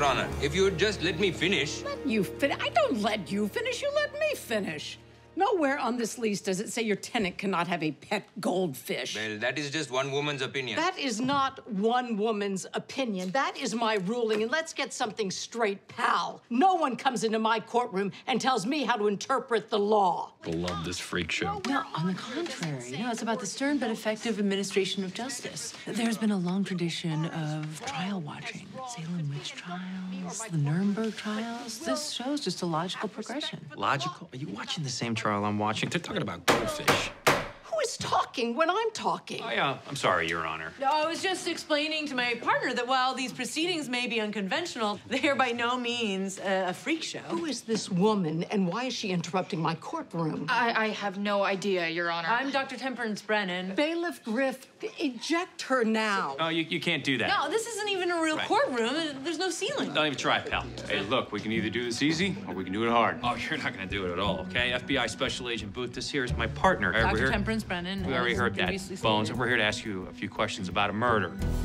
Your Honor. If you would just let me finish. Let you finish? I don't let you finish. You let me finish. Nowhere on this lease does it say your tenant cannot have a pet goldfish. Well, that is just one woman's opinion. That is not one woman's opinion. That is my ruling, and let's get something straight, pal. No one comes into my courtroom and tells me how to interpret the law. People love this freak show. No, on the contrary. No, it's about the stern but effective administration of justice. There's been a long tradition of trial watching. Salem witch trials, the Nuremberg trials. This show's just a logical progression. Logical? Are you watching the same trial I'm watching? They're talking about goldfish. Who is talking when I'm talking? I'm sorry, Your Honor. No, I was just explaining to my partner that while these proceedings may be unconventional, they are by no means a freak show. Who is this woman, and why is she interrupting my courtroom? I have no idea, Your Honor. I'm Dr. Temperance Brennan. Bailiff Griff, eject her now. No, you can't do that. No, this isn't even a real courtroom. There's no ceiling. Don't even try, pal. Hey, look, we can either do this easy or we can do it hard. Oh, you're not gonna do it at all, okay? FBI Special Agent Booth, this here is my partner. Dr. Temperance Brennan. We already heard that, previously Bones, stated. and we're here to ask you a few questions about a murder.